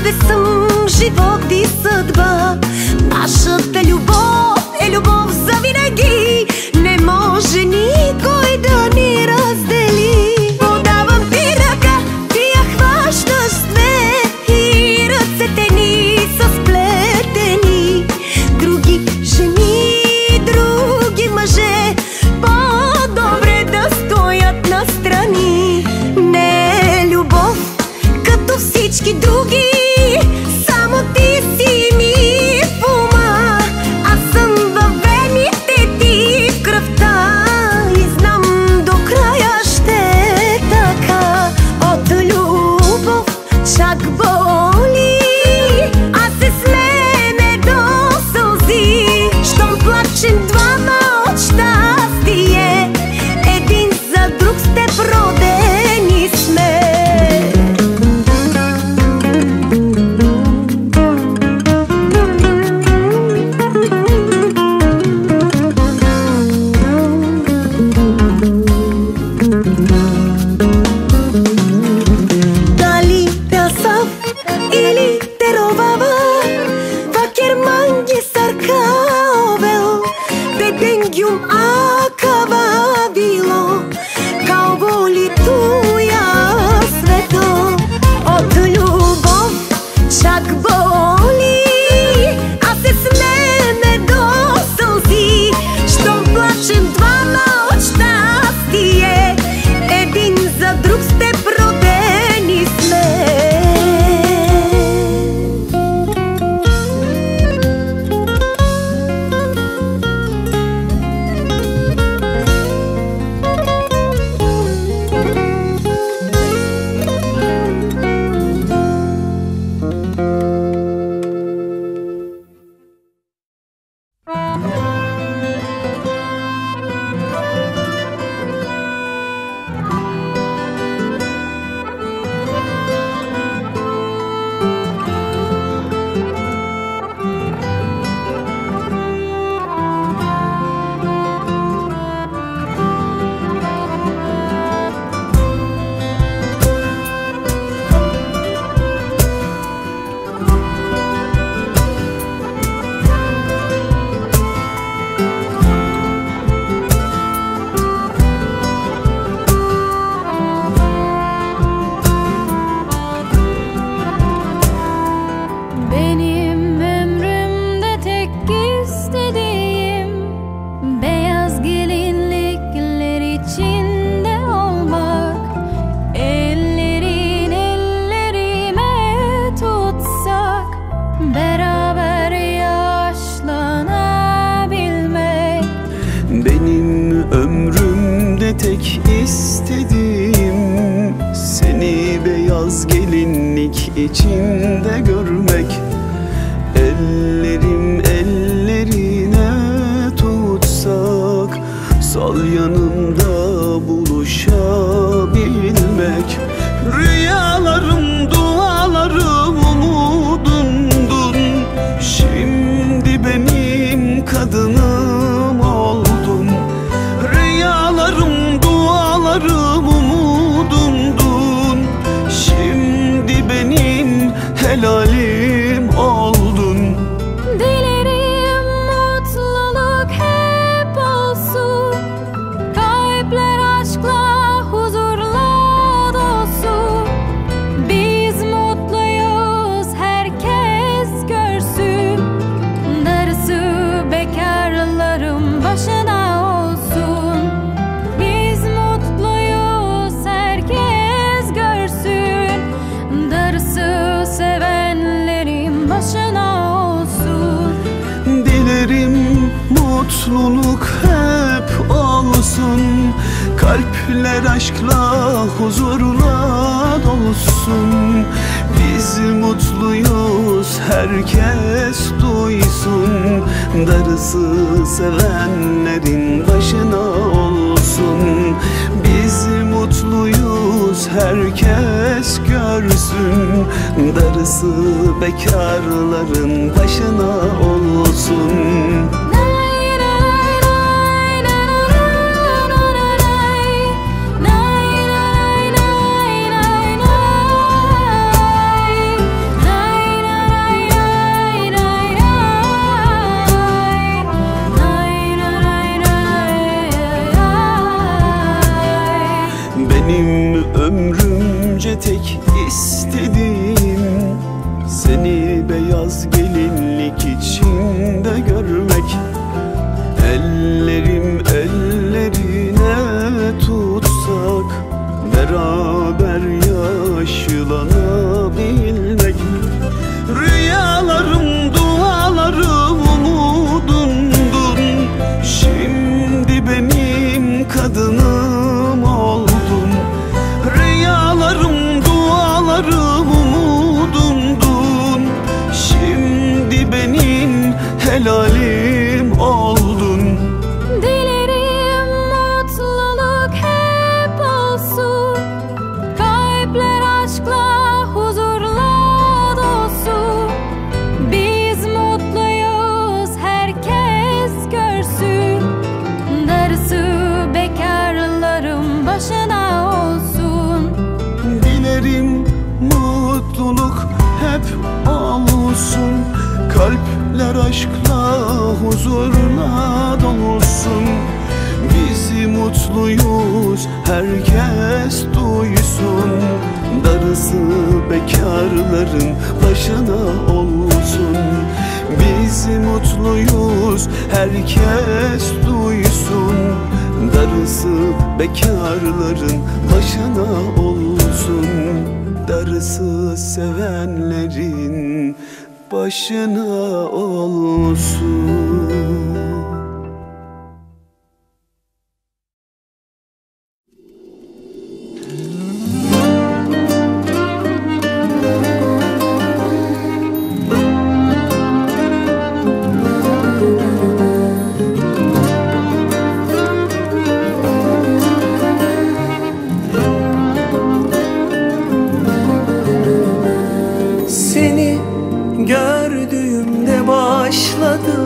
тебе съм живот и съдба. Нашата любов е любов завинаги. Не може никой да ни раздели. Подавам ти ръка, ти я хващаш с две и ръцете ни са сплетени. Други жени, други мъже, по-добре да стоят настрани. Не е любов като всички други, само ти си ми в ума. Аз съм във вените ти в кръвта и знам до края ще е така. От любов чак боли, а се смееме до сълзи. Щом плачем двама от щастие, един за друг с теб родени сме. Дали те Асаф или те rovava, Вакерманги саркаовел, Беденгюм акававило, Кауволи туя свето. От любов чак боли, а се смееме до сълзи. Щом плачем двама от щастие, един за друг с теб родени сме. Benim ömrümde tek istediğim beyaz gelinlikler içinde olmak. Ellerin ellerime tutsak, beraber yaşlanabilmek. Benim ömrümde tek istediğim seni beyaz gelinlik içinde görmek. Ellerim ellerine tutsak, sol yanımda buluşabilmek. Rüyalarım, dualarım, umudumdun. Şimdi benim kadınım oldun. Rüyalarım, dualarım, umudumdun. Şimdi benim helalim oldun. Dilerim mutluluk hep olsun, kalpler aşkla huzurla dolsun. Biz mutluyuz, herkes görsün. Darısı bekarların başına olsun. Biz mutluyuz, herkes görsün. Darısı sevenlerin başına olsun. Dilerim mutluluk hep olsun, kalpler aşkla huzurla dolsun. Biz mutluyuz, herkes duysun. Darısı sevenlerin başına olsun. Biz mutluyuz, herkes görsün. Darısı bekarların başına olsun. tek istediğim seni beyaz gelinlik içinde görmek. Ellerim ellerine tutsak beraber yaşlanabilmek. Rüyalarım, dualarım umudumdun. Şimdi benim kadınım oldun. Rüyalarım, dualarım umudumdun. Şimdi benim helalim oldun. Dilerim mutluluk hep olsun, kalpler aşkla, huzurla dolsun. Biz mutluyuz, herkes görsün. Darısı bekarların başına olsun. Dilerim mutluluk hep olsun, kalpler aşkla, huzurla dolsun. Biz mutluyuz, herkes duysun. Darısı bekarların başına olsun. Biz mutluyuz, herkes duysun. Darısı bekarların başına olsun. Darısı sevenlerin başına olsun. Seni gördüğümde başladı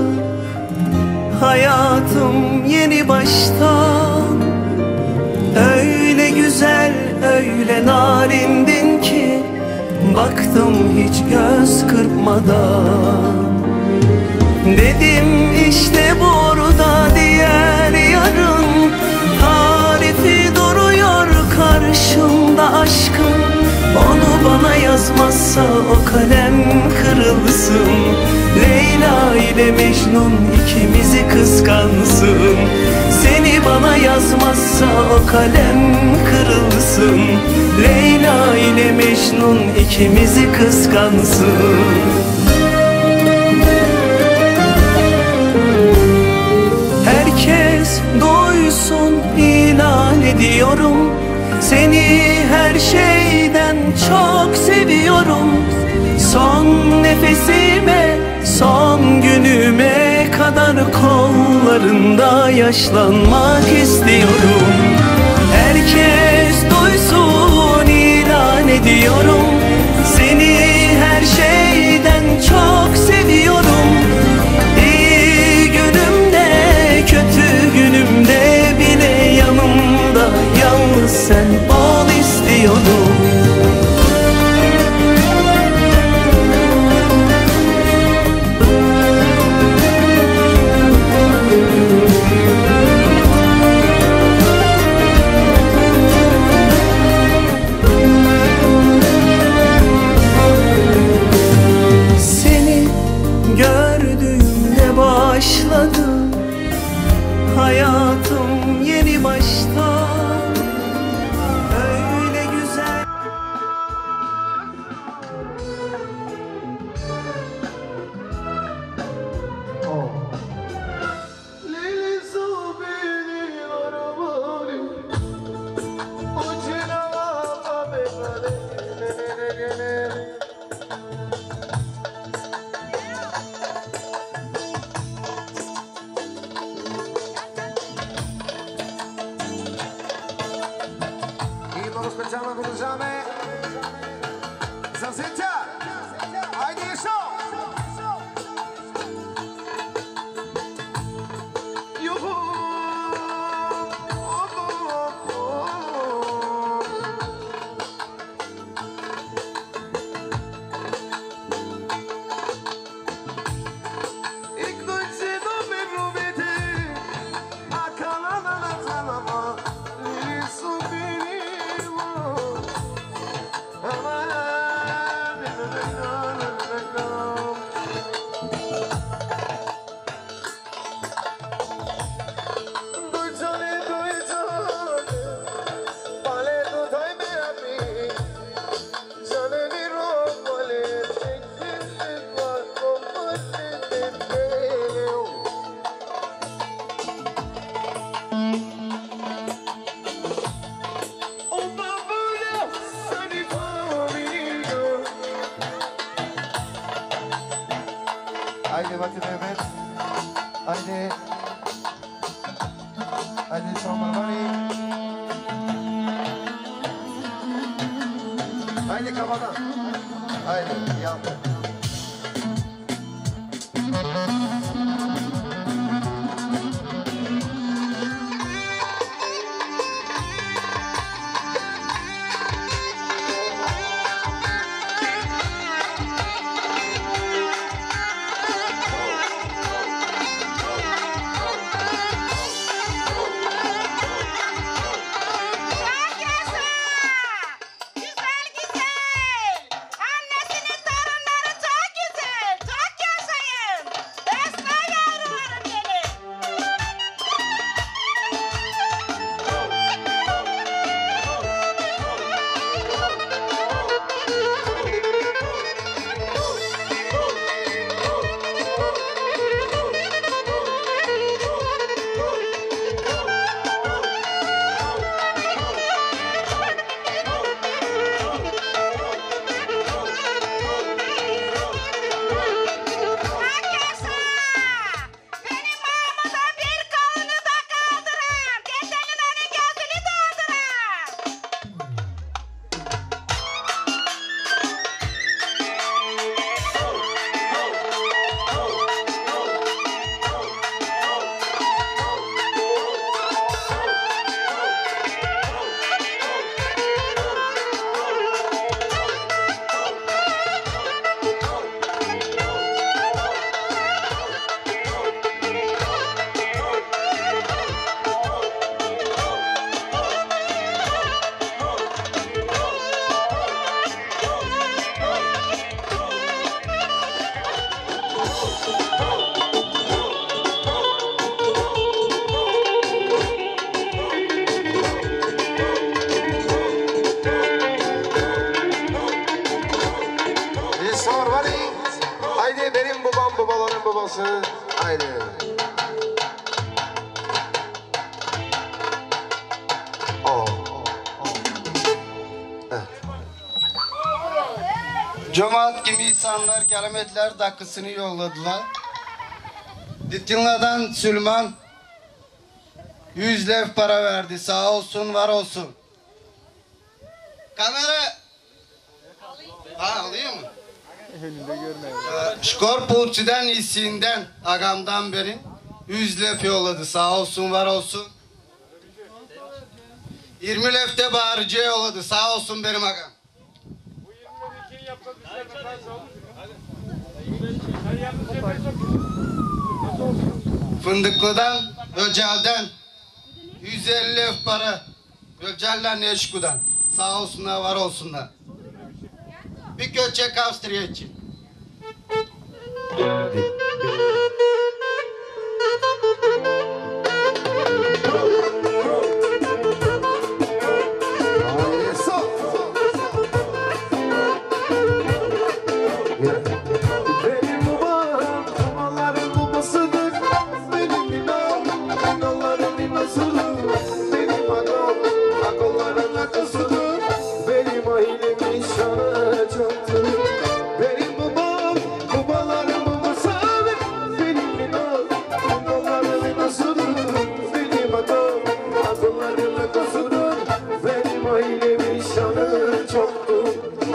hayatım yeni baştan. Öyle güzel, öyle narindin ki baktım hiç göz kırpmadan. Dedim işte burada diğer yarın, tarifi duruyor karşımda aşkın. Onu bana yazmazsa o kalem kırılsın. Leyla ile Mecnun ikimizi kıskansın. Seni bana yazmazsa o kalem kırılsın. Leyla ile Mecnun ikimizi kıskansın. Herkes duysun, ilan ediyorum. Seni her şeyden çok seviyorum. Son nefesime, son günüme kadar kollarında yaşlanmak istiyorum. Herkes duysun, ilan ediyorum. Seni her şeyden çok seviyorum. İyi günümde, kötü günümde bile yanımda yalnız sen ol istiyorum. Seni gördüğümde başladı hayatım yeni baştan. Öyle güzel. Specjalne wyrażamy za życia! Haydi show! Yuhu! İlk noche no me promete acá la calama. Haydi bakın evet. Haydi. Haydi Somarmani. Haydi kafadan. Haydi yandı. Haydi benim babam babaların babası. Haydi. Evet. Cemaat gibi insanlar kelimetler dakikasını yolladılar. Ditinla'dan Süleyman 100 lev para verdi. Sağ olsun, var olsun. Kamera. Ha, alayım mı? Şkorpulçu'dan iyisinden, agamdan beri 100 lev yolladı. Sağ olsun, var olsun. 20 lev de bağırıcıya yolladı. Sağ olsun benim agam. Fındıklı'dan, Öcel'den 150 lev para. Öcel'den Neşku'dan. Sağ olsunlar, var olsunlar. Bir göçek Avstriya için. Benim babam, babaların babasıdır. Benim inam, inanların inasıdır. Benim agam, akolların akasıdır. Benim ailemin şanı çoktur. Benim babam, babaların babasıdır. Benim inam, inanların inasıdır. Benim agam, akolların akasıdır. Benim ailemin şanı çoktur.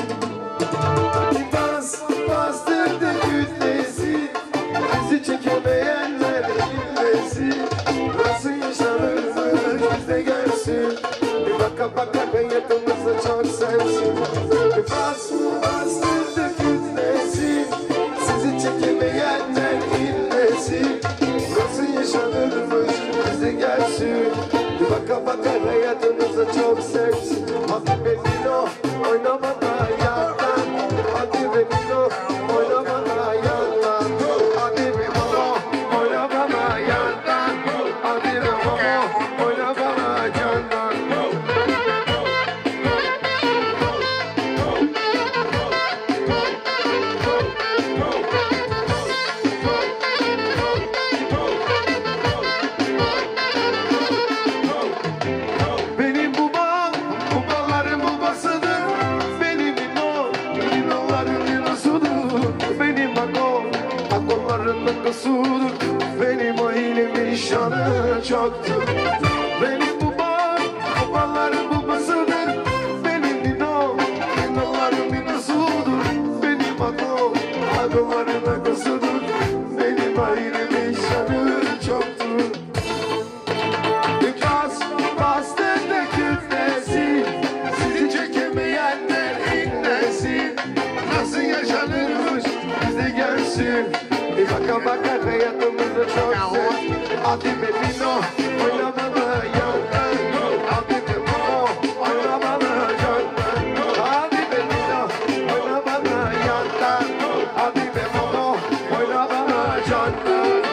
Bastırdı gündesi, bizi çekemeyenler illesi. Nasıl yaşanırmış bizde gelsin. Bir baka baka hayatımızda çok sensin. Bastırdı gündesi, sizi çekemeyenler illesi. Nasıl yaşanırmış bizde gelsin. Bir baka baka hayatımızda çok sensin. Hadi beni o oynamada yandan. Hadi beni o oynamada yandan. Hadi beni o oynamada yandan. Hadi beni o oynamada yandan. nasudur. Benim ailemin şanı çoktur. Benim babam, babaların babasıdır. Benim ninom, ninolarım ninasudur. Benim agom, agomların agosudur. Benim ailemin şanı çoktur. Biraz bastırdı kütlesi, sizi çekemeyenler inlesin. Nasıl yaşanırmış bize gelsin. Bir baka baka hayatımızda çok sen. Hadi be Mino, oynamana yandan. Hadi be Momo, oynamana yandan. Hadi be Mino, oynamana yandan. Hadi be Momo, oynamana yandan.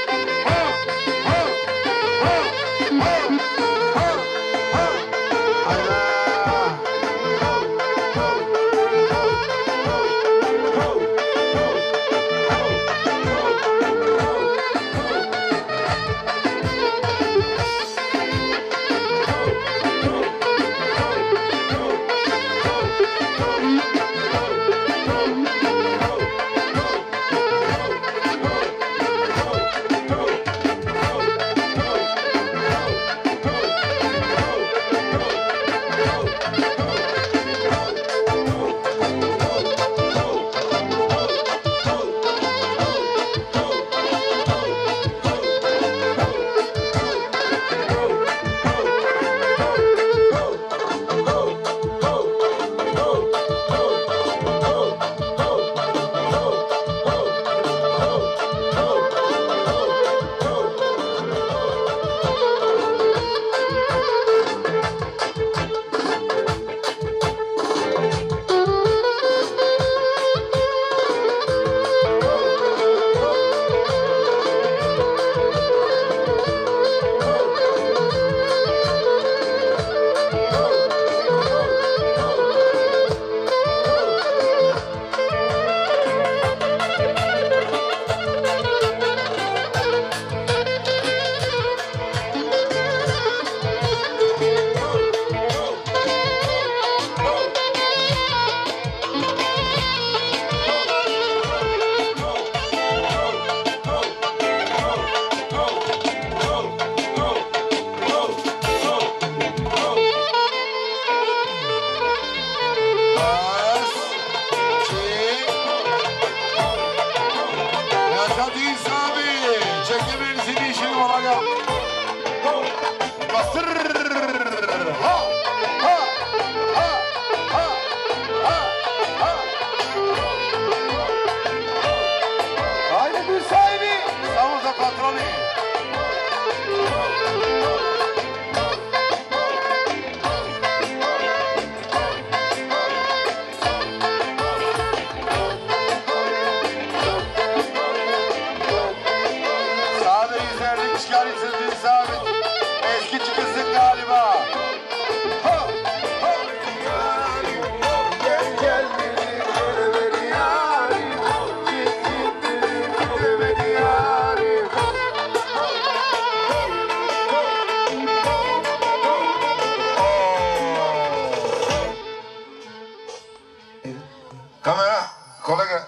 Kamera, kolega.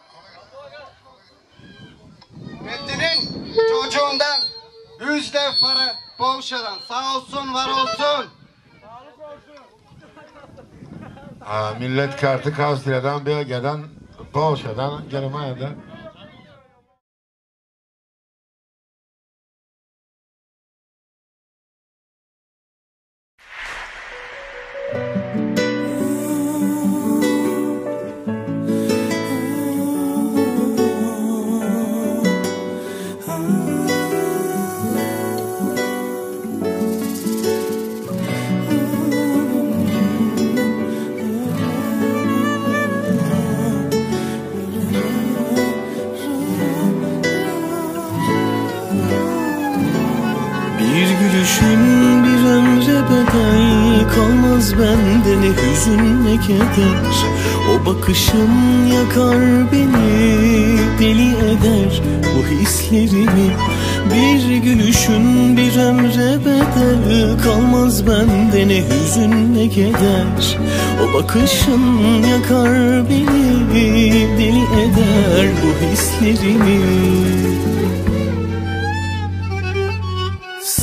Metin'in çocuğundan 100 para Polşa'dan sağ olsun var olsun. Millet kartı Avusturya'dan, Belgia'dan, Polşa'dan, Germanya'dan. Gülüşün bir ömre bedel, kalmaz bende ne hüzün ne keder. O bakışın yakar beni, deli eder bu hislerimi. Bir gülüşün bir ömre bedel, kalmaz bende ne hüzün ne keder. O bakışın yakar beni, deli eder bu hislerimi.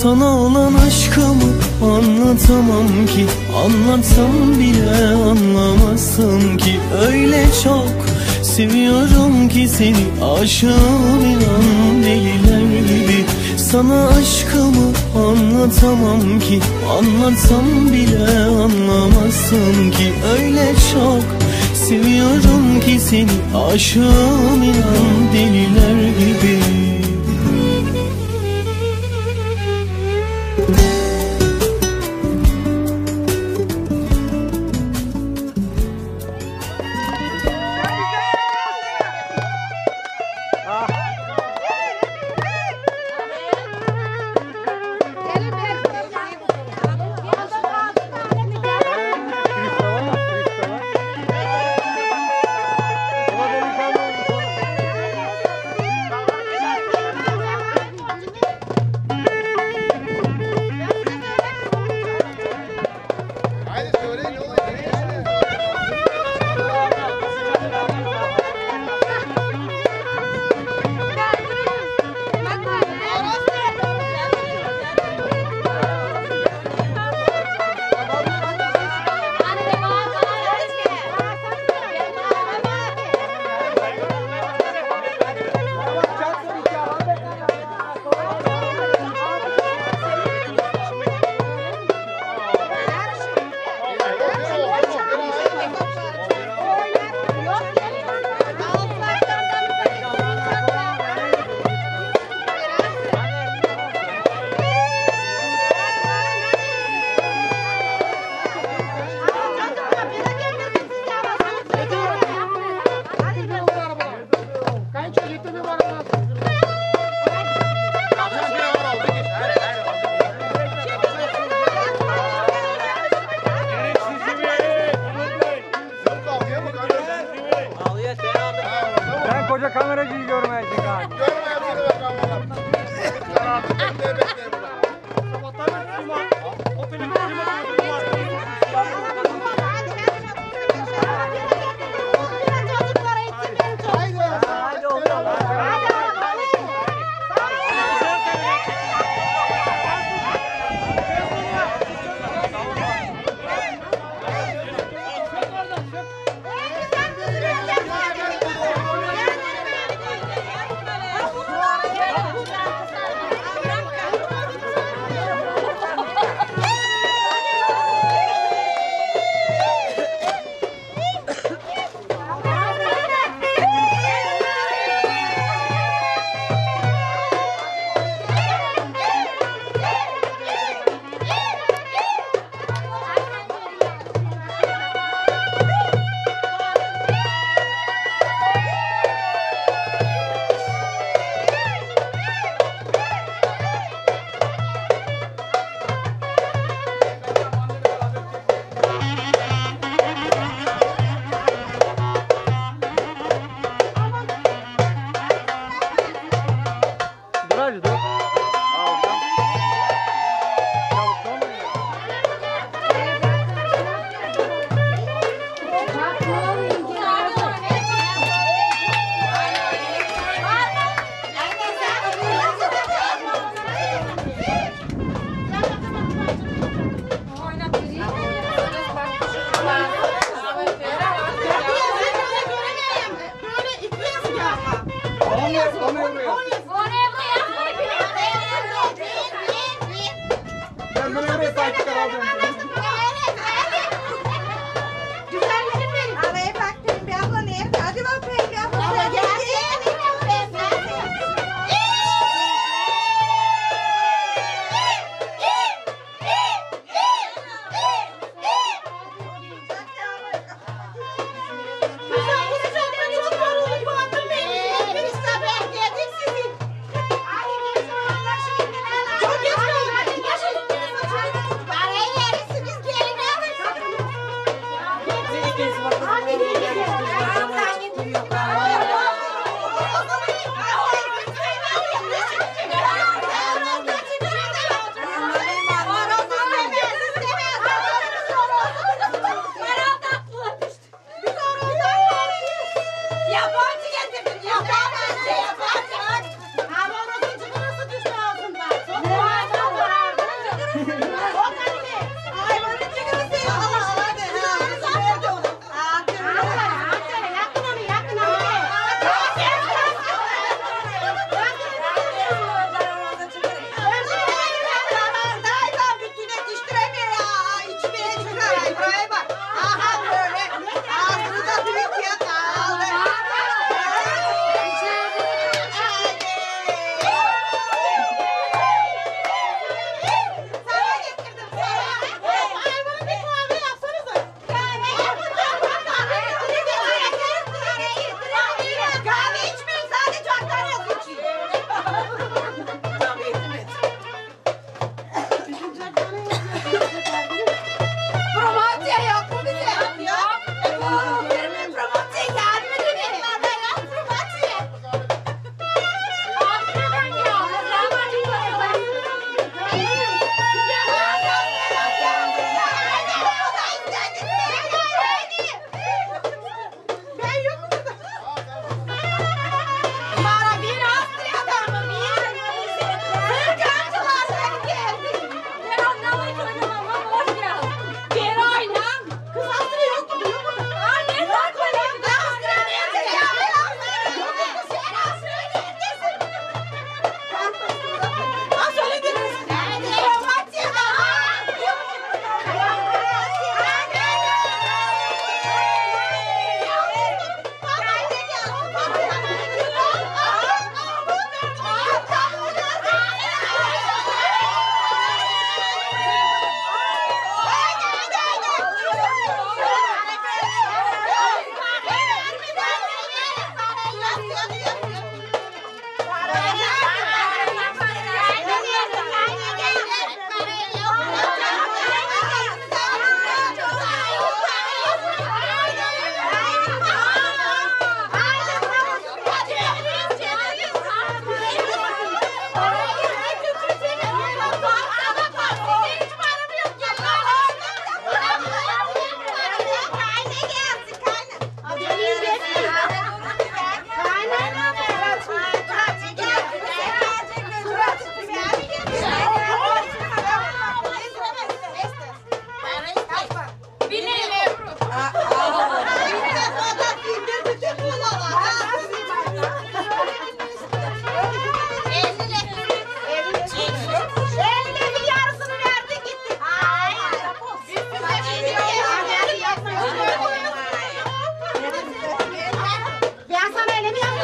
Sana olan aşkımı anlatamam ki, anlatsam bile anlamazsın ki. Öyle çok seviyorum ki seni, aşığım inan deliler gibi. Sana aşkımı anlatamam ki, anlatsam bile anlamazsın ki. Öyle çok seviyorum ki seni, aşığım inan deliler gibi.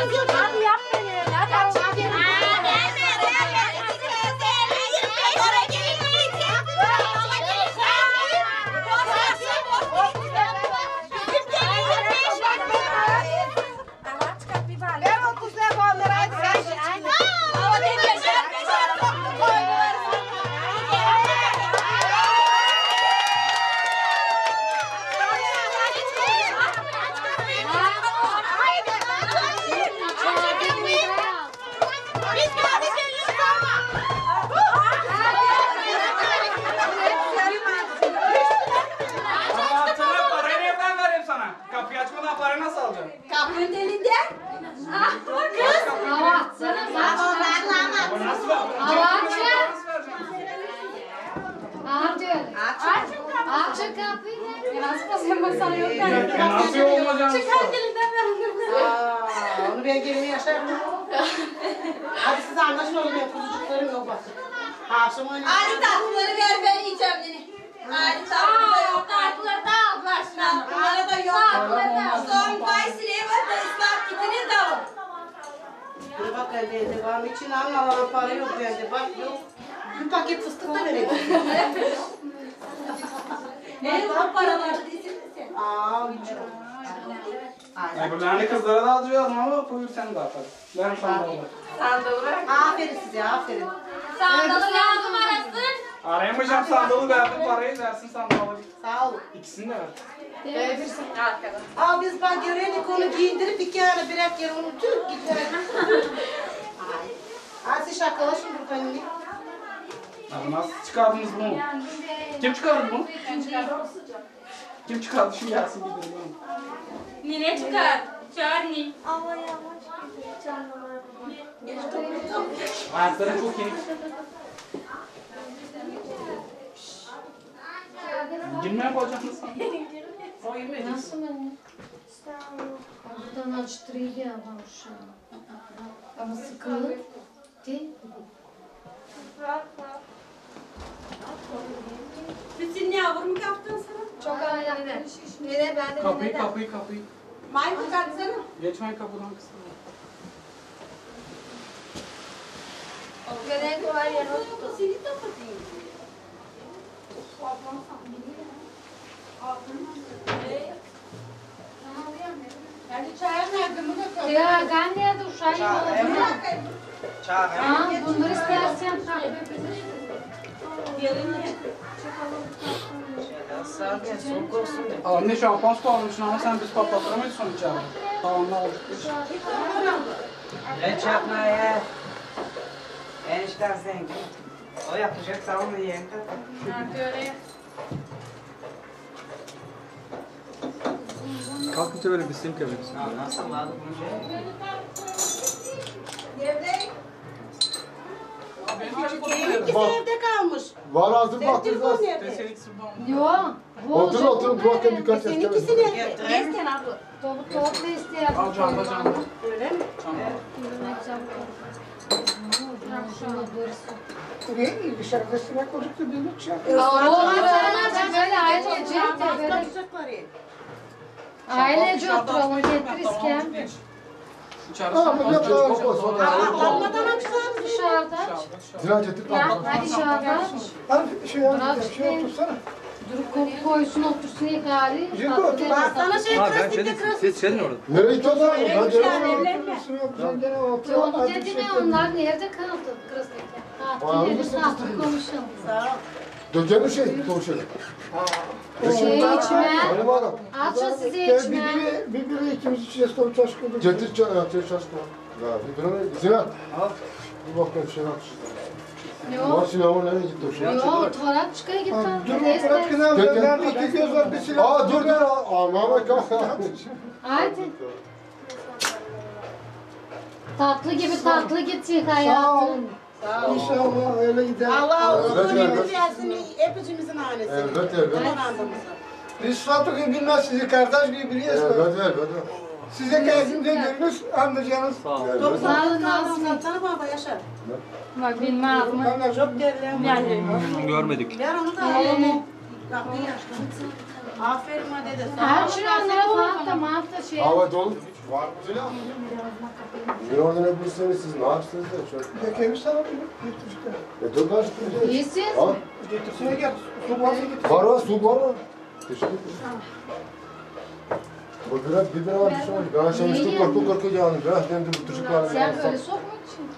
Onu ben gelin yaşarım. Hadi siz anlaşın oğlum ya kuzucuklarım yok bak. Akşam oynayın. Ali tatlıları ver ben yiyeceğim dedi. Ali tatlıları yok. Tatlıları da ablar şuna. Bunlara da yok. Tatlıları da. Son Kayseri'ye bak da ıslat gidiniz de alın. Dur bak evde devam için alın para yok bende bak yok. Bir paket fıstık da vereyim. Ne bu paraları desin sen? Hiç yok. Öbürlerini kızlara da alacağız ama buyur sen de atar. Ver sandalı. Sandalı ver. Aferin size aferin. Sandalı lazım arasın. Arayamayacağım sandalı verdim parayı versin sandalı. Sağ olun. İkisini de ver. Verirsin. Biz bak görelim onu giyindirip iki ara birer kere unutup gidelim. Siz şakalaşın buradan. Nasıl çıkardınız bunu? Kim çıkardı bunu? Kim çıkardı? Şu gelsin gidelim. Nine çıkar. Çağır Nil. Ayakları çok iyi. Girmeye koyacaksınız sen. Nasıl mı? Buradan açtırıydı ya şu an. Ama sıkılı değil. Bütün yavrum yaptın sana. Çok ayaklı. Nere ben de Kapıyı. Maymun kalksana. Geçmeyin kapıdan kısmına. O kadar var ya. Seni de kapatayım. Ya ben nerede uşağım olabilir? Bunları istersen Anne şampans koymuşsun ama sen biz patlatıramayız sonuç abi. Tamam ne oldu? Ne çarpma ya? Enişten zengin. O yapacak tamam mı yeğen? Kalkınca böyle bir sim kebek. Nasıl var bu şey? İkisi evde kalmış. Var ağzım Senin baktınız. telefon nerede? Deselik sıvı. yok. Oturun duvarken birkaç yaş Seninkisi gelin. nerede? Gezken abla. Topla isteyelim. Al camda. Öyle mi? Dışarıdasına koyduk da bir şey. Ailece oturalım getirirken. Abladan açsam Dışarıda. Ziraat ettik. Hadi dışarıda. Dur koysun otursun ilk hali. sana şey krastikte Siz senin orada. Nereye gidiyorsun? Onu dedi ne onlar nerede kaldı krastikte? Tatil tatil konuşalım. Sağ ol. Dökelim şey, konuşalım. Şey içme. Hadi bakalım. Açın size içme. Bir ikimiz içeceğiz tabii çaşkın. Getir çaşkın. Ya bir bire Sinan. Al. Bir bakalım şey atıştı. Yok. Sinan'ın nereye gitti o şey? Yok, Torat çıkaya gitti. Dur Torat kınav. Ben iki göz var bir silah. Dur. Mehmet kalk. Haydi. Tatlı gibi tatlı gitsin hayatın. İnşallah öyle gider. Allah uzun ömür versin hepimizin ailesine. Evet. Biz Fatık'ı bilmez sizi kardeş gibi biliyoruz. Evet. Size kendinize görünüz anlayacağınız. Sağ olun. Sana baba yaşar. Bak bilmem mi? Bana çok derler. Görmedik. Ver onu da alalım. Aferin hadi de. Her şey onlara falan da mantı şey. Hava dolu. Var mı? Bir oradan öbürsünüz siz ne yapsınız da çok? Yekemiş sana bir çocuklar. Dur karşı. İyisin. Al. Getirsene gel. Su varsa getir. Var su var. Teşekkür ederim. Bu biraz bir şey oldu. Ben akşam işte korku canım. Biraz dedim bu çocuklar. Sen böyle sokma şimdi.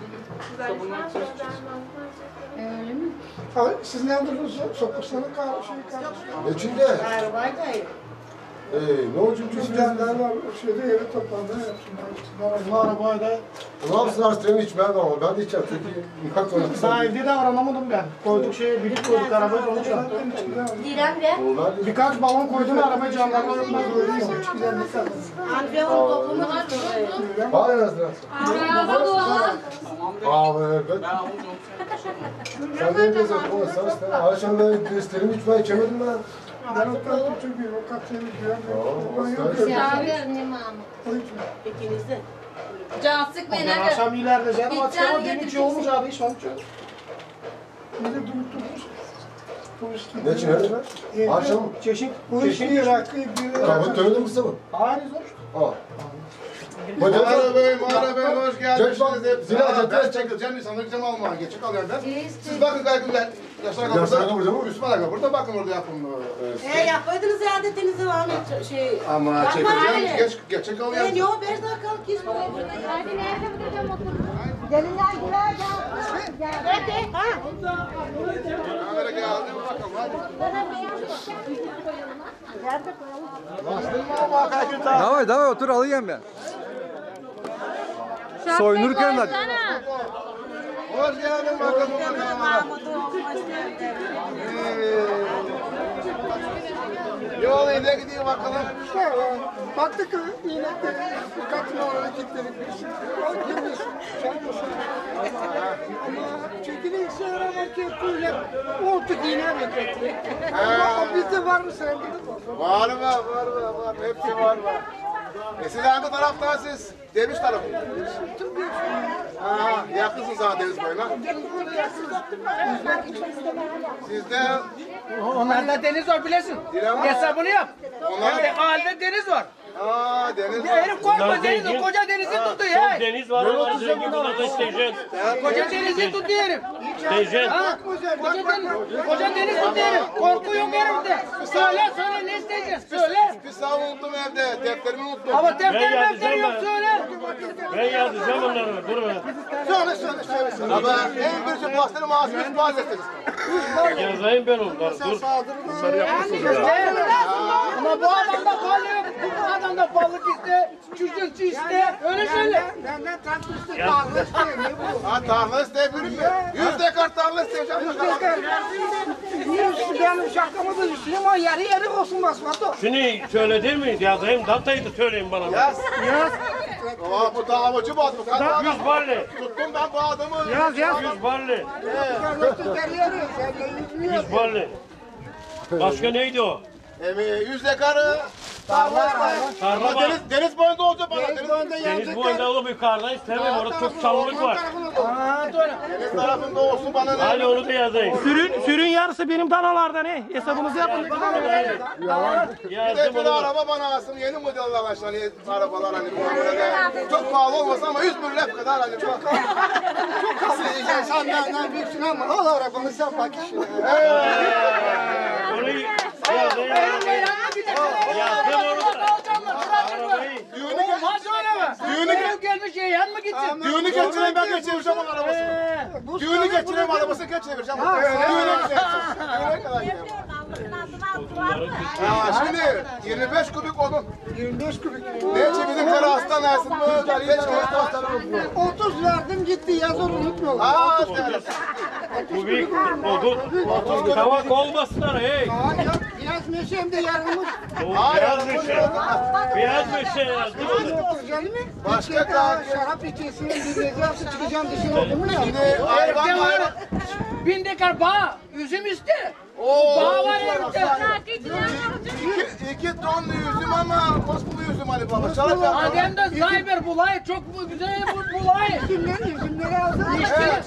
Öyle mi? Siz ne yapıyorsunuz? Sokursana kahve. Ne içinde? Arabayı da iyi. Ne olacak Biz çünkü? canlar şeyde yere toplandı. Bu arabayı da... Ne yapsın arasını içmeye kalma. Ben de içeceğim çünkü. Daha evde davranamadım ben. Koyduk şeye bilik koyduk arabayı onu çarptım. Diren be. Birkaç balon koydum arabayı canlarla yokmaz öyle yok. Hiç güzel bir kadın. Anne onu toplumu Hayır arasını. Araba doğal. Evet. Sen de evdesin. Sen işte. Akşam ben isterim içmeye içemedim ben. Ben o kadar küçük bir o katı bir Misafir ne mamı. İkiniz de. Can sık beni hadi. Akşam ileride canım Git açık ama sen demin git, şey olmuş abi hiç olmuş yok. Ne de durup Ne için öyle? Akşam mı? Çeşit bir rakı bir Kahve töreninde mi sabah? Hayır zor. Mağara Bey hoş geldiniz. Zila Ben çekileceğim insanları cam almaya geçik alıyorum ben. Siz bakın kaygılar. Yaşar burada mı? Üsman Aga burada bakın orada yapın. Yapmaydınız ya dediniz var mı şey. Ama çekileceğim geçik alıyorum. Yok 5 dakikalık iş bu. Hadi nerede bulacağım oturup? Gelinler güler gel. Hadi. Ha. Kamera geldi bakalım hadi. Давай otur alayım ben. Soyunurken de. Hoş geldin bakalım. Yol ile gidiyor bakalım. Baktık yine katına oraya kilitledik biz. Girmiş. Çekilin sonra bakıyor böyle oldu yine bekletti. Ama bizde var mı sen? Var. Hepsi var. Siz hangi taraftan siz? Demiş tarafı. Yakınsın sana deniz boyuna. Sizde... Onlarda deniz var bilesin. Hesabını yap. Halde deniz var. Deniz var. Herif korkma deniz, koca denizi tuttu ya. Deniz var ama zengin burada da isteyeceksin. Koca denizi tuttu herif. İsteyeceksin. Koca deniz tuttu herif. Korku yok herifte. Söyle ne isteyeceksin? Söyle. Bir sağ unuttum evde. Defterimi unuttum. Ama defteri yok söyle. Ben yazacağım onları. Dur be. Söyle. Ama en birinci pastörü maaşını üst mahallesiniz. Yazayım ben onları. Dur. Bunları yapmışsınız ya. Ama bu adamda bal yok. Bu adamda balık iste, çocukçu iste. Öyle söyle. Benden tatlı iste, tarla iste. Ne bu? Tarla isteyebilirim mi? 100 dekar tarla isteyeceğim. 100 dekar. Benim şakamı da üstüne ama yarı olsun basmadı. Şunu söyledin mi? Yazayım. Datayı da söyleyin bana. Yaz. Bu davacı baz bu. 100 barley. Tuttum ben bu adamı. Yaz. 100 barley. 100 barley. Başka neydi o? 100 dekarı. Tarla var. Deniz boyunda olacak bana. Deniz boyunda olup yukarıdan istemem. Orada çok çalılık var. Deniz tarafında olsun bana ne? Hadi onu da yazayım. Sürün yarısı benim danalardan he. Hesabınızı yapın. Bir de bir araba bana alsın. Yeni modeller arkadaşlar. Arabalar hani böyle çok pahalı olmasa ama 100 bin lira kadar hani çok Sen benden büyüksün ama al arabanı sen bak işine. Onu yazayım. Yazdım onu da. Olmaz öyle mi? Gelmiş yan mı gitsin? Düğünü geçireyim ben geçireceğim onun arabasını. Düğünü geçireyim arabasını geçireceğim. Düğüne kadar gideyim. Şimdi 25 kubik odun. 25 kubik. Ne için bizim kara hastanesi böyle 5 kubik hastanesi. 30 verdim gitti yazır unutmuyorlar. Kubik odun. Tavak olmasınlar hey. Biraz meşem de yarılmış. Beyaz meşe. Beyaz meşe yazdım onu. Güzel mi? Başka kalk. Şarap içerisine gideceksin çıkacağım dışına oldu mu ya? Şimdi hayvan var. 1000 dekar bağ, üzüm iste. Oo, Bağ var herifte. 2 ton üzüm ama pospulu üzüm hani baba. Şarap yapma. Adem de Zayber bulay, çok güzel bulay. Üzümleri hazır. İşte.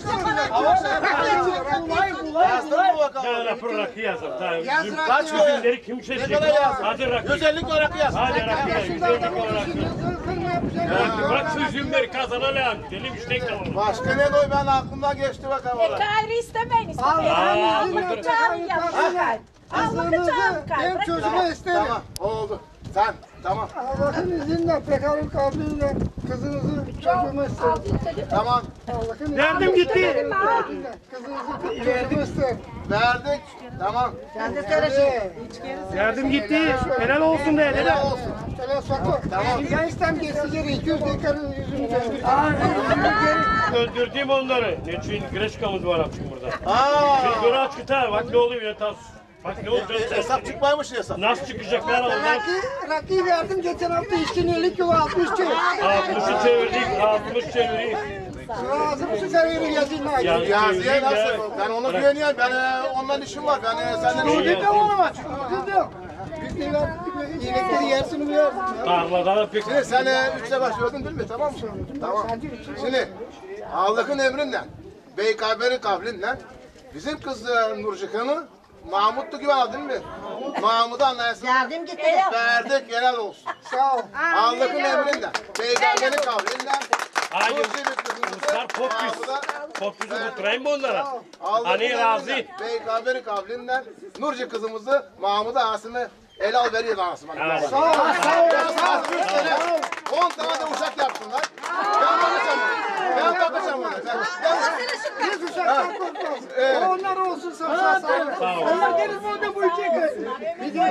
Bulay. Sen rapor rakı yazın. Yaz rakı. Kaç üzümleri kim seçecek? Hadi rakı. 150 rakı yaz. Hadi rakı yaz. 150 rakı. Bak şu üzümleri kazanalım. Gidelim işte kalalım. Başka ne doy ben aklımdan geçti bakalım. Gayrı istemeyin istemeyin. Allah'ım çağırın yapın. Kızınızı benim çocuğuma isterim. Tamam oldu. Sen tamam. Allah'ın izniyle Pekar'ın kavliyle kızınızı çocuğuma isterim. Tamam. Allah'ın Verdim gitti. Kızınızı çocuğuma isterim. Verdik. Tamam. Sen de söyle Verdim gitti. Helal olsun de. Helal olsun. Hele sakın. Tamam. Ben istem geçsin geri 200 dekarın yüzünü kesmiş. Öldürdüm onları. Ne için greşkamız var akşam burada. Aa. Şimdi dur aç kıta. Bak ne oluyor ya tas. Bak ne olacak sen. Hesap çıkmaymış hesap. Nasıl çıkacaklar onlar? Rakı verdim geçen hafta işçinin 50 kilo 60 kilo. 60'ı çevirdik. 60 çevirdik. Razı mısın sen yürü yazayım ha. Yazıya nasıl? Ben ona güveniyorum. Ben ondan işim var. Ben senden işim Çocuk yok ona maç. Çocuk yok. Yemekleri yersin uyar. Tarlada da pek... Şimdi sen 3'te başlıyordun değil mi? Tamam mı? Tamam. Şimdi Allah'ın emrinden, Beykaber'in kavlinden bizim kız Nurcuk'unu Mahmutlu gibi aldın mı? Mahmut'u anlayasın. Yardım gitti. Verdik helal olsun. Sağ ol. Allah'ın emrinden, Beykaber'in kavlinden. Hayır, Ruslar popüzü oturayım mı onlara? Hani razı. Beykaber'in kavlinden Nurcuk kızımızı Mahmut'a Asım'ı helal veriyor Asım'a. Sağ ol. Sağ ol. 10 tane de uşak yapsınlar. Ben bakacağım ona. Ben bakacağım ona. Biz uşaktan korkmaz. Onlar olsun sağ ol. Onlar gelir burada bu ülkeye. Bir de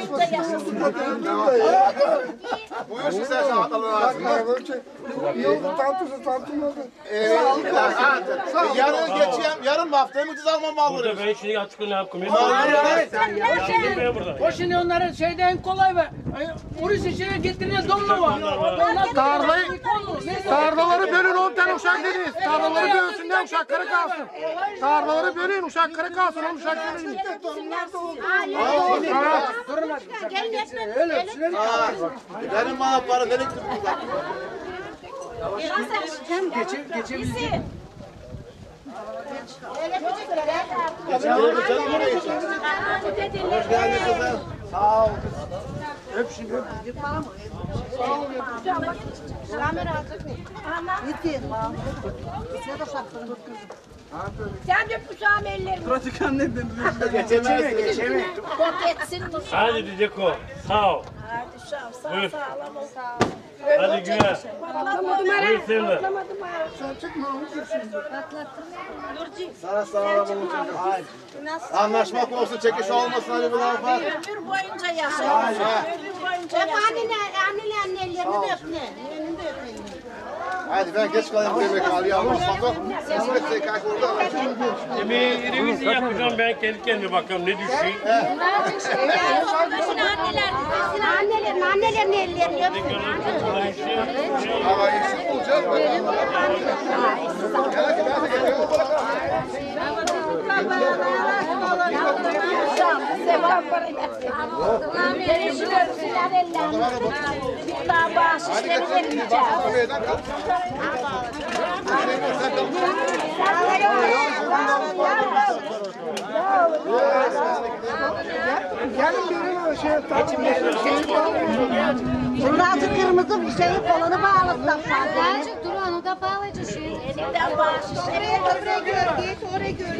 Buyursun sen atalım ağzına. Yok tantum oldu. Yarın geçeceğim. Yarın mı haftaya ucuz almam alırım. Burada ben şimdi açıklığı ne yapayım? O şimdi onların şeyden kolay ve orası şeye getirine donma var. Tarlaları bölün 10 tane uşak dediniz. Tarlaları bölsün de uşakları kalsın. Tarlaları bölün uşakları kalsın. 10 uşak bölün. Benim bana para delik Geçebilirsin. Hoş geldin kızım. Sağ ol. Öp şimdi öp. Sağ ol. Sen de uşağım ellerini. Pratik annemden. Geçemezsin. Koketsin. Hadi diyecek o. Sağ ol. Hadi uşağım sağ Buyur. sağlam ol. Hadi güven. Buyur sen de. Sen çıkma onu görsün. Sana sağlam olun çocuk. Anlaşmak olsun, çekiş olmasın hani bu laf var. Ömür boyunca yaşa. Ömür boyunca yaşa. Annelerin ellerini de öpme. Ellerini de öpme. Hadi ben geç kalayım demek Ali almış foto. Sesini tekrar orada. Bir revize yapacağım ben kendi kendime bakalım ne düşüyor. Annelerin ellerini öpme. Hava eksik olacak bakalım. Gel ki ben de geliyorum. Bir daha bahşişleri vereceğim. Gelin görün şey Şurada kırmızı bir şeyi kolunu bağlasın. Azıcık dur onu da bağlayacağız şimdi. Elinden bahşişleri Oraya gör git oraya gör.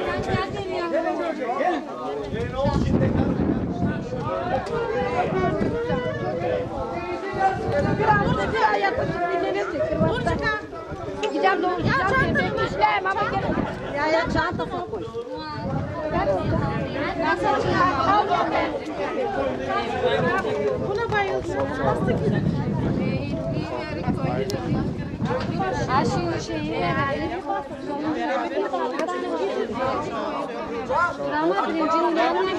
burada bir ay yatıp dinlenirsin. Gideceğim doğru. Ya çantamı işleyeyim ama gelin. Ya çantasını koy. Buna bayıldım. Her şeyin şeyi verelim. Drama pirincinin yanına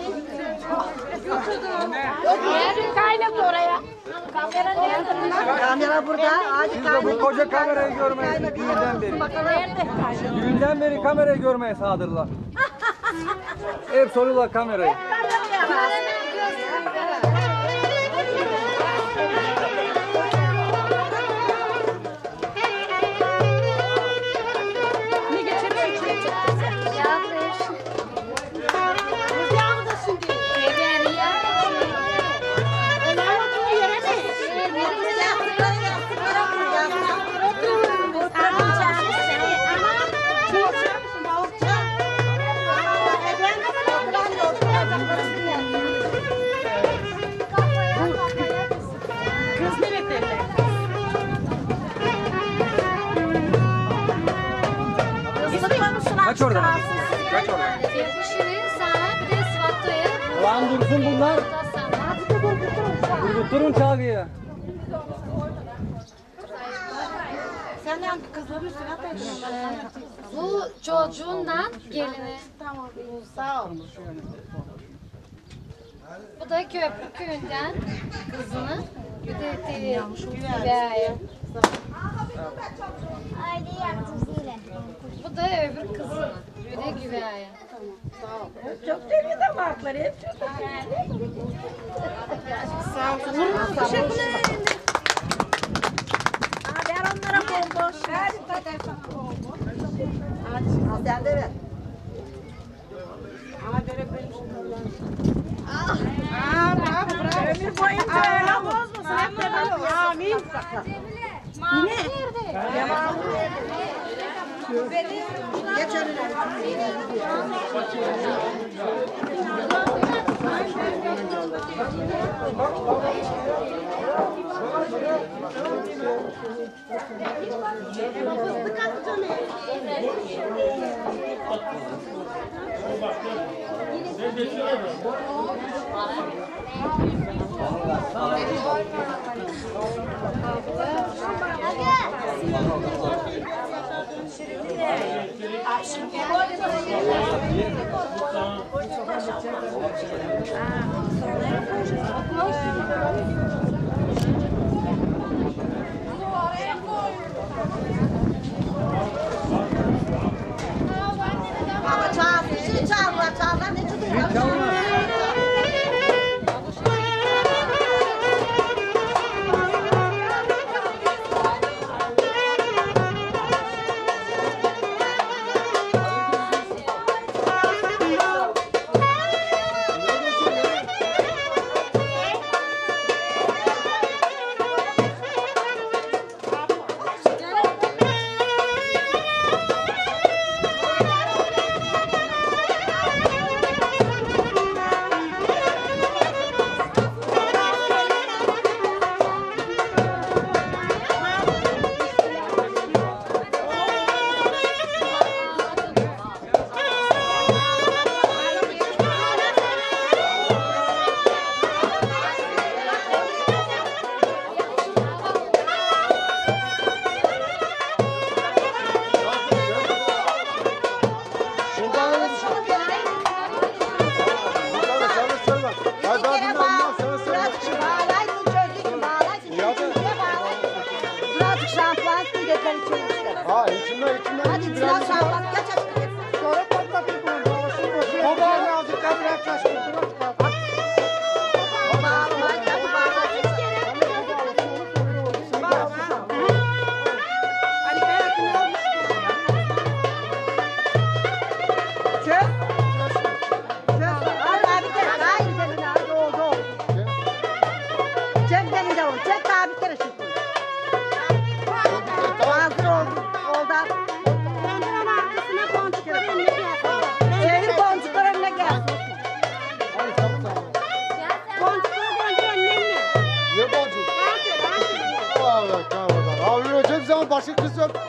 Yerin kaynadı oraya. Kamera nerede? Kamera burada. Hadi kaynadı. Koca kamerayı görmeyi düğünden beri. Düğünden beri kamerayı görmeye sağdırlar. Hep soruyorlar kamerayı. Ne geçiriyor? Yağmur da şimdi. Eder ya. Yağmur yere ne? Kaç oradan? Kaç oradan? Bir Şirin sana bir de Svatto'ya. Lan dursun bunlar. Durun çalgıyı. Sen de hangi kızları üstüne ataydın? Bu çocuğundan gelini. Tamam. Sağ ol. Bu da Köprü köyünden kızını güdettiği güveye. Bu da öbür kızını güde güveye. Çok seviyor damakları hep çok seviyor. Sağ ol. Teşekkürler. Ver onlara bomboş. Ver. Sen de ver. Ömür boyunca öyle bozmasın. Hep de böyle. Amin. Yine. Geç önüne. Baba çağır, bir çağırlar ne çıkıyor? Başka kız yok.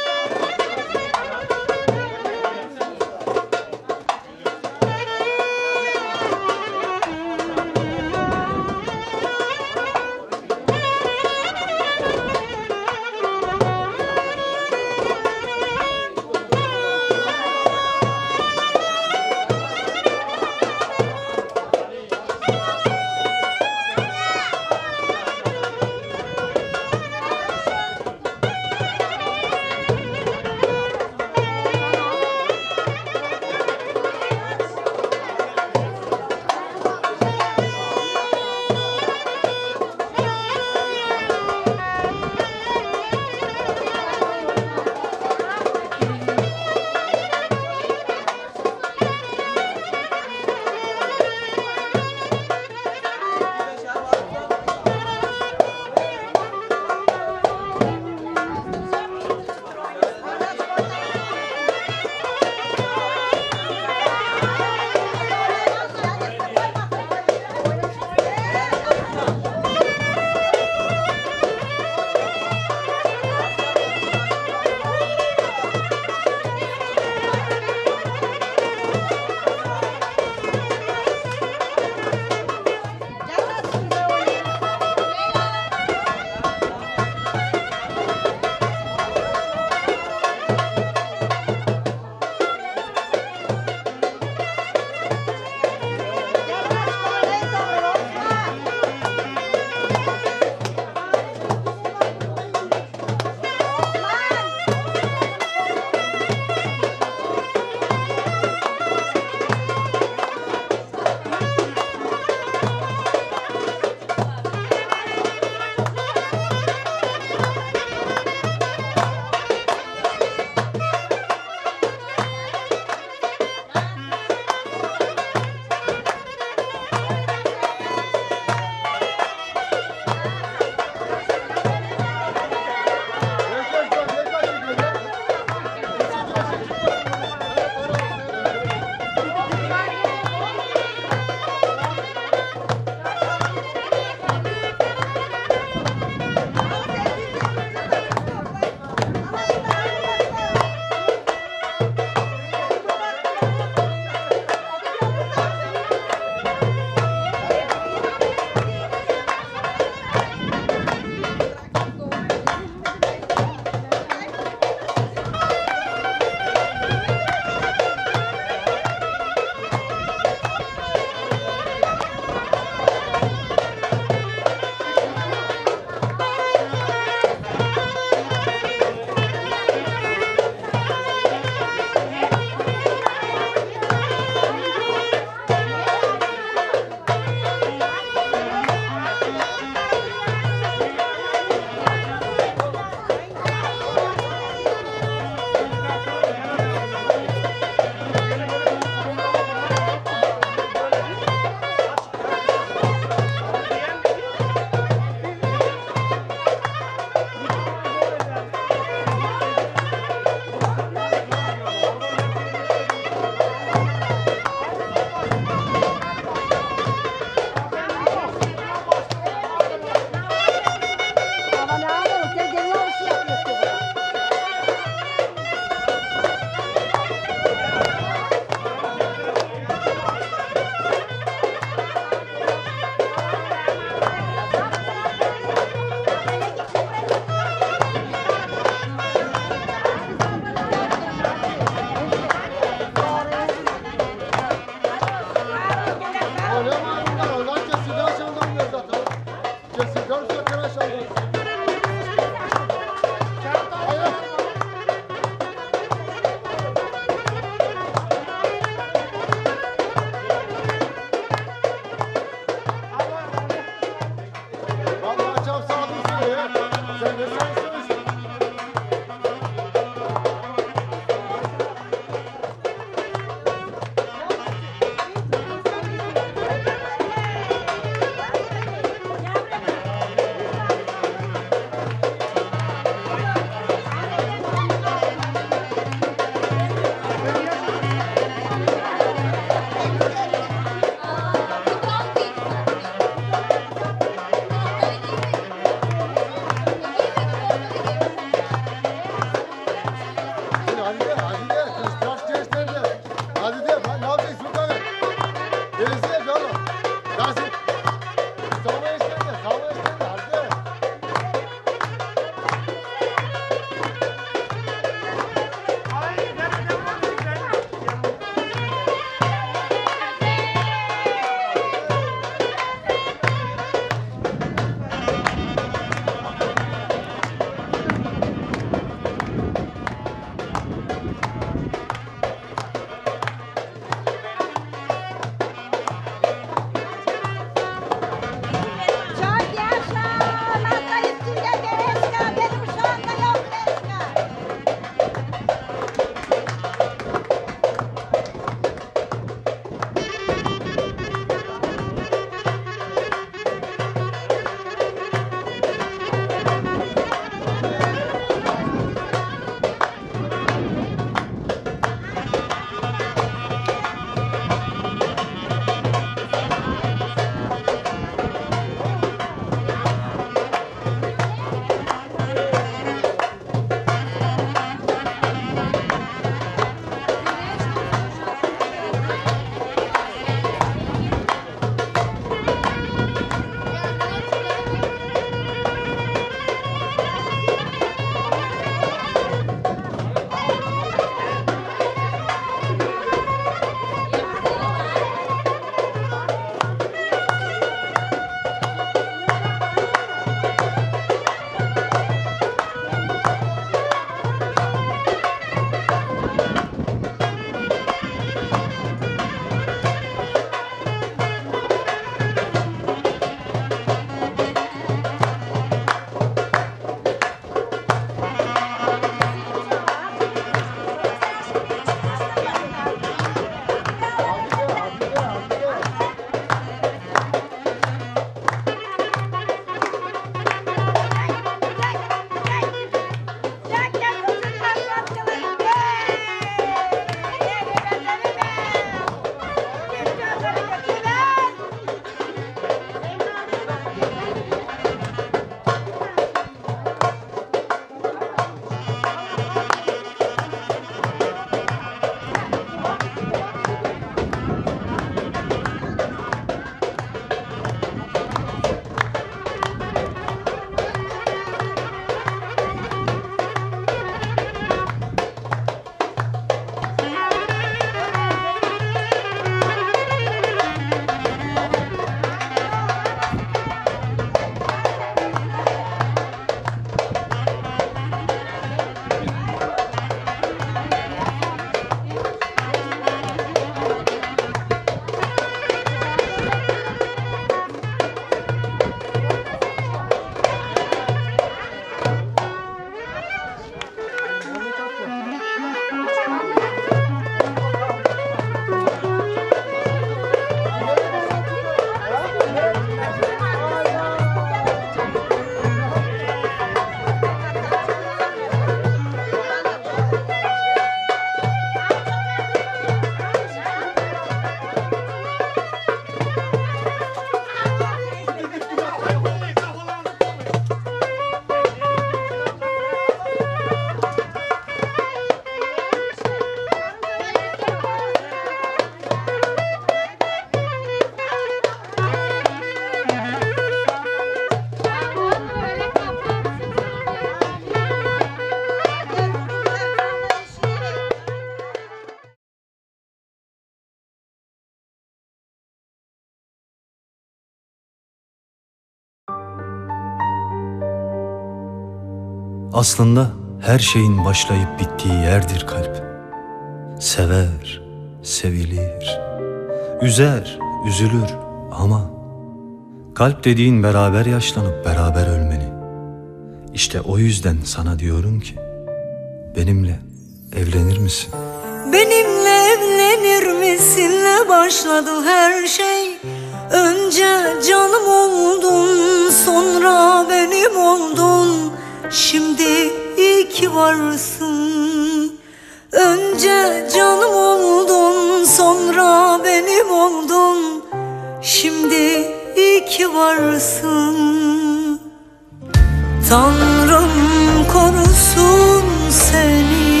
Aslında her şeyin başlayıp bittiği yerdir kalp. Sever, sevilir, üzer, üzülür ama kalp dediğin beraber yaşlanıp beraber ölmeli. İşte o yüzden sana diyorum ki benimle evlenir misin? Benimle evlenir misinle başladı her şey. Önce canım oldun, sonra benim oldun. Şimdi iyi ki varsın. Önce canım oldun, sonra benim oldun. Şimdi iyi ki varsın. Tanrım korusun seni,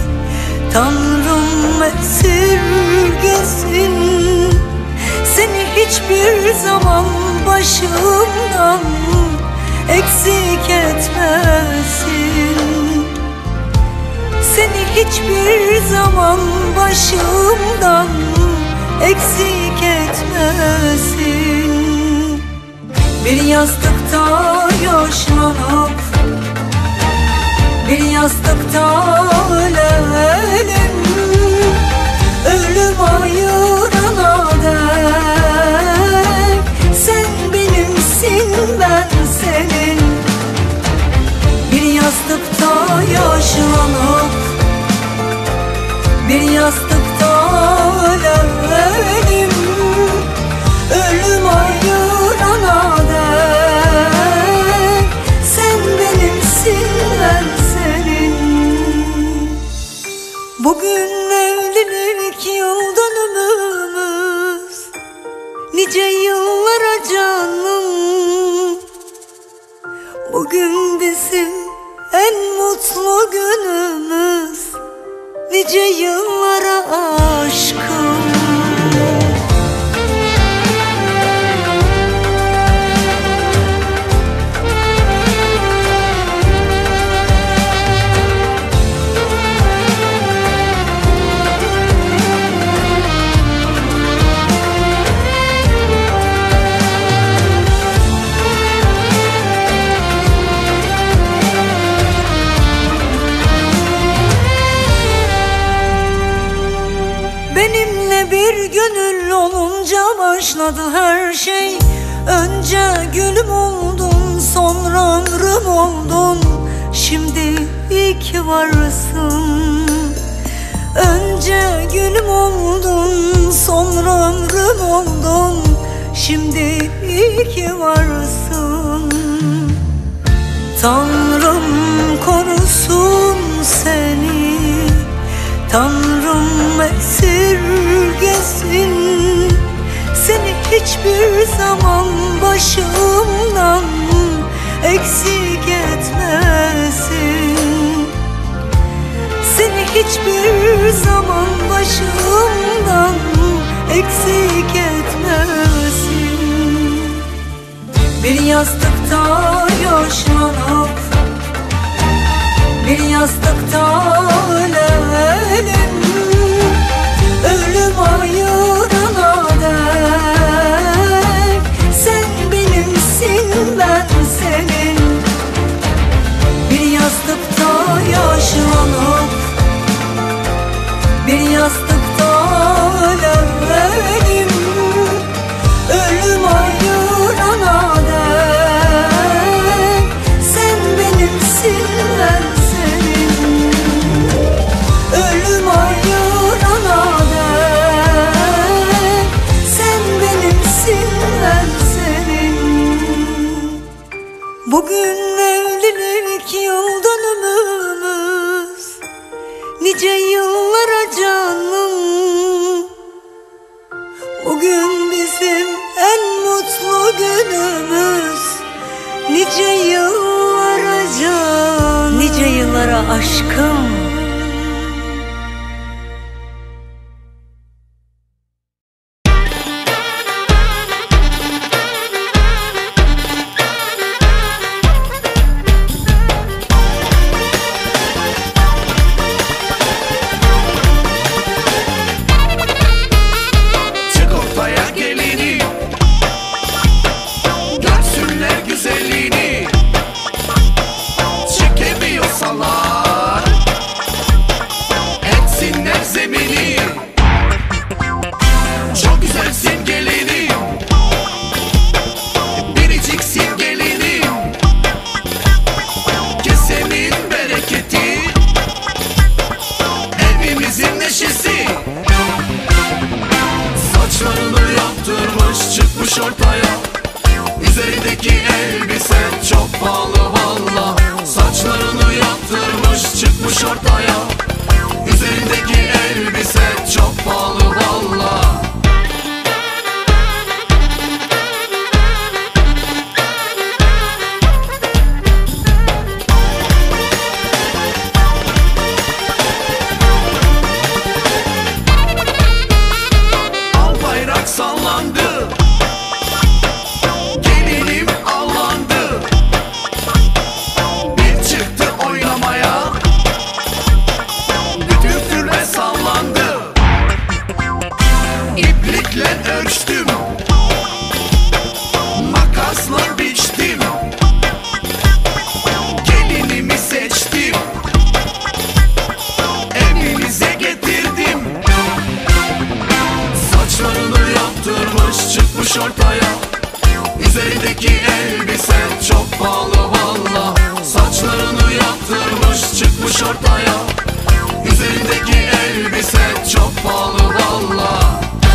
Tanrım esirgesin. Seni hiçbir zaman başımdan eksik etmesin. Seni hiçbir zaman başımdan eksik etmesin. Bir yastıkta yaşlanıp bir yastıkta ölelim. Ölüm ayırana dek sen benimsin, ben senin. Bir yastıkta yaşlanıp bir yastıkta ölelim. Ölüm ayırana dek sen benimsin, ben senin. Bugün evlilik yıl dönümümüz, nice yıllara canım. Bugün bizim en mutlu günümüz, nice yıllara aşkım. Benimle bir gönül olunca başladı her şey. Önce gülüm oldun, sonra ömrüm oldun. Şimdi iyi ki varsın. Önce gülüm oldun, sonra ömrüm oldun. Şimdi iyi ki varsın. Tanrım korusun seni, Tanrım esirgesin. Seni hiçbir zaman başımdan eksik etmesin. Seni hiçbir zaman başımdan eksik etmesin. Bir yastıkta yaşlanıp bir yastıkta ölelim. Ölüm ayırana dek sen benimsin, ben senin. Bir yastıkta yaşlanıp bir yastıkta ölelim. Ölüm ayırana dek sen benimsin, ben senin. Ölüm ayırana dek sen benimsin, ben senin. Bugün evlilik yıl dönümümüz, nice yıllara canım. Bugün bizim en mutlu günümüz, nice yıllara can, nice yıllara aşkım. Görsünler güzelliğini, çekemiyor çıkmış ortaya. Üzerindeki elbise çok pahalı valla. Saçlarını yaptırmış çıkmış ortaya. Üzerindeki elbise çok pahalı valla. Al bayrak sallandı, gelinim allandı. Bir çıktı oynamaya, bütün türbe sallandı. İplikle ölçtüm, makasla biçtim. Gelinimi seçtim, evinize getirdim. Saçlarını yaptırmış çıkmış ortaya. Üzerindeki elbise çok pahalı valla. Saçlarını yaptırmış çıkmış ortaya. Üzerindeki elbise çok pahalı valla.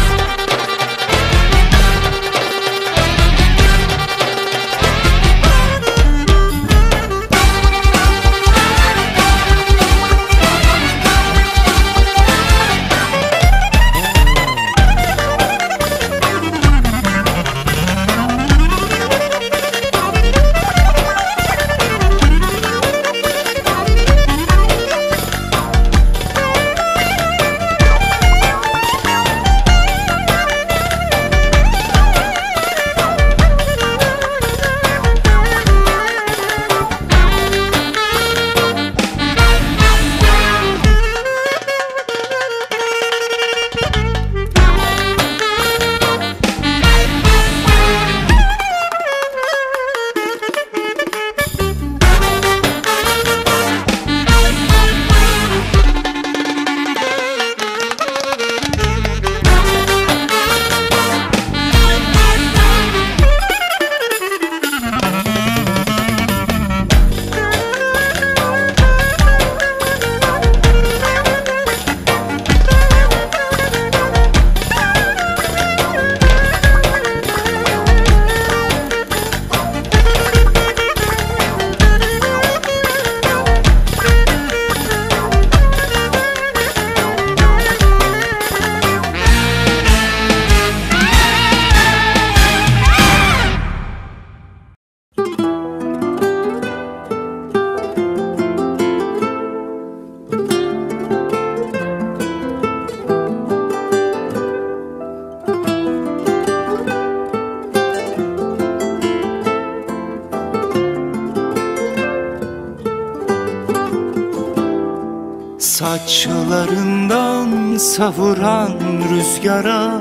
Saçlarından savuran rüzgara,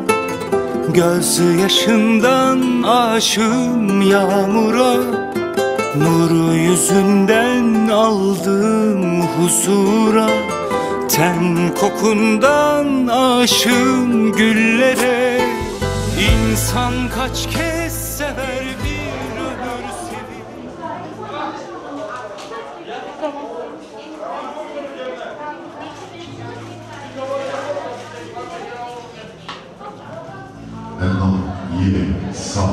gözü yaşından aşığım yağmura. Nuru yüzünden aldığım huzura, ten kokundan aşığım güllere. İnsan kaç kez sever bir ömür sevip. Erdal Yiğit Sağ.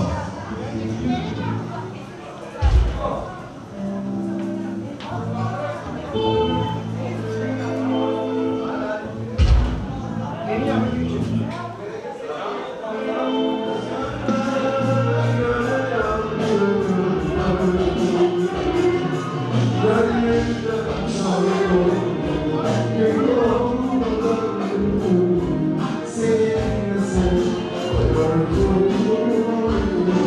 Senin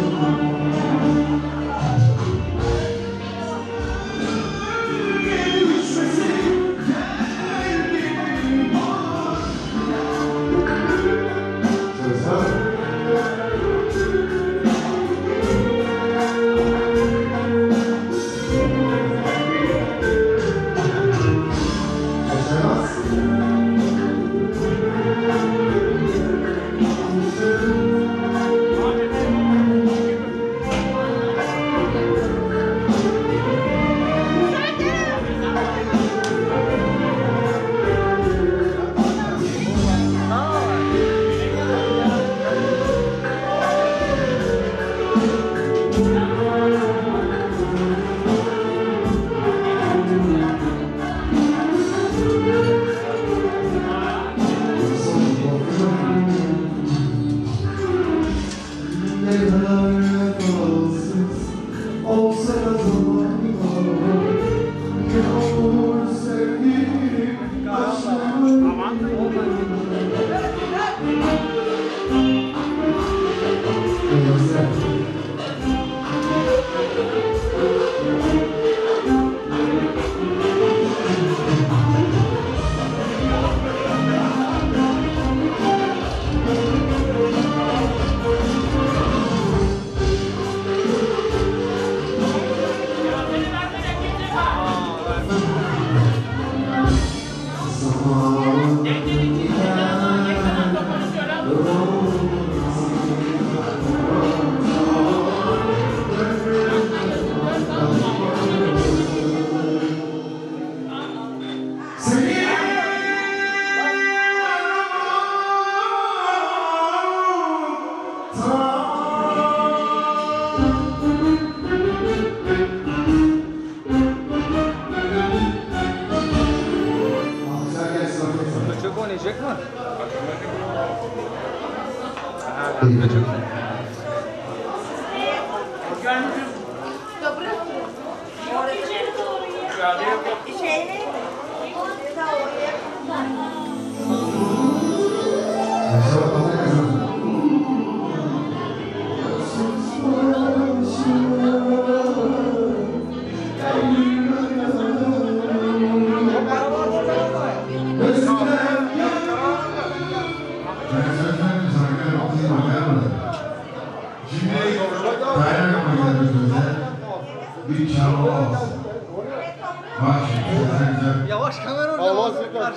Yavaş kamera orada.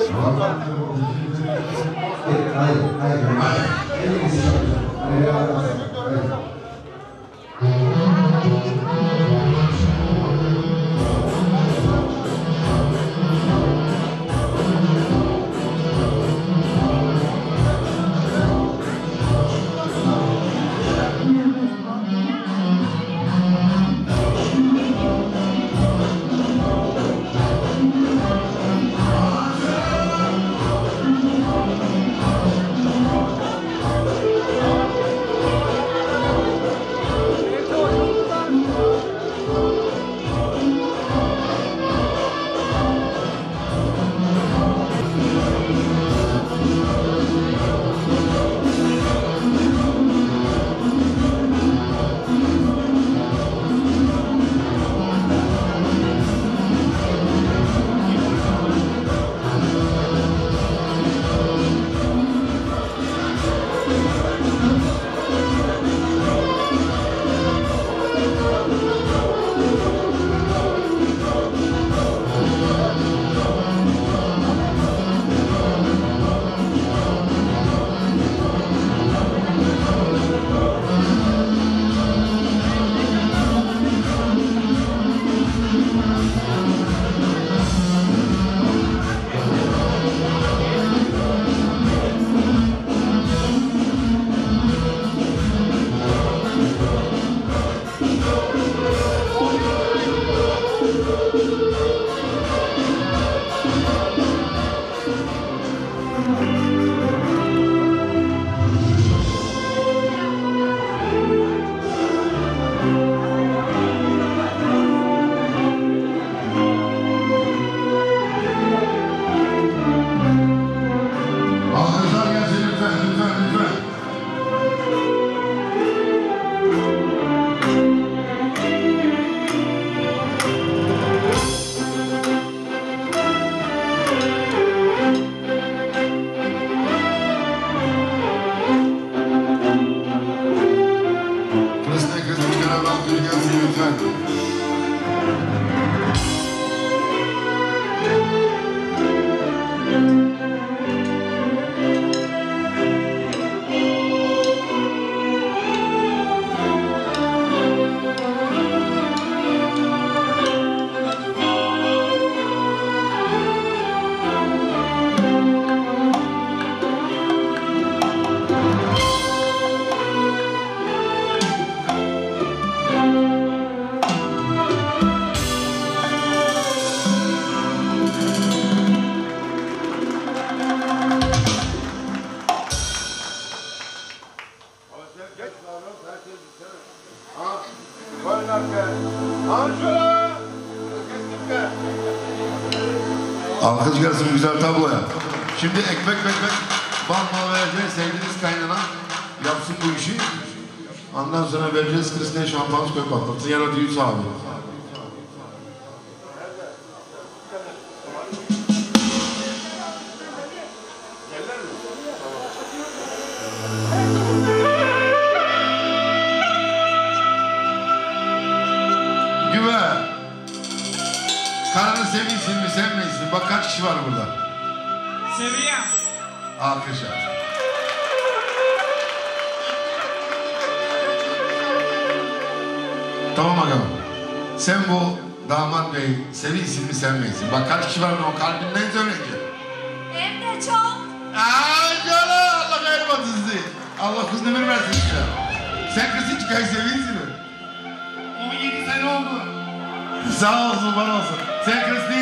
Alkış gelsin güzel tabloya. Şimdi ekmek bal vereceğiz. Sevdiğiniz kaynana yapsın bu işi. Ondan sonra vereceğiz Kristin'e şampanız koyup patlatsın. Yana düğün sahibi. Güve. Karını seviyorsun mi sevmiyorsun? Bak kaç kişi var burada. Seviyorum. Alkışlar. Tamam bakalım. Sen bu damat bey seviyorsun mi sevmiyorsun? Bak kaç kişi var o kalbinden söyleyecek. Hem de çok. Aaa canım Allah kayırmasın sizi. Allah kız ömür versin size. Sen kız hiç kay seviyorsun mi? 17 sene oldu. Sağ olsun var olsun. Sen Kristi?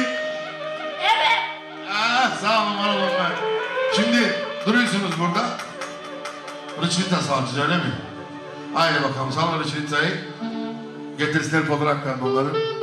Evet. Sağ olun var olun ben. Şimdi duruyorsunuz burada. Rıçlita salacağız öyle mi? Haydi bakalım sal Rıçlita'yı. Getirsinler fotoğraflarını onların.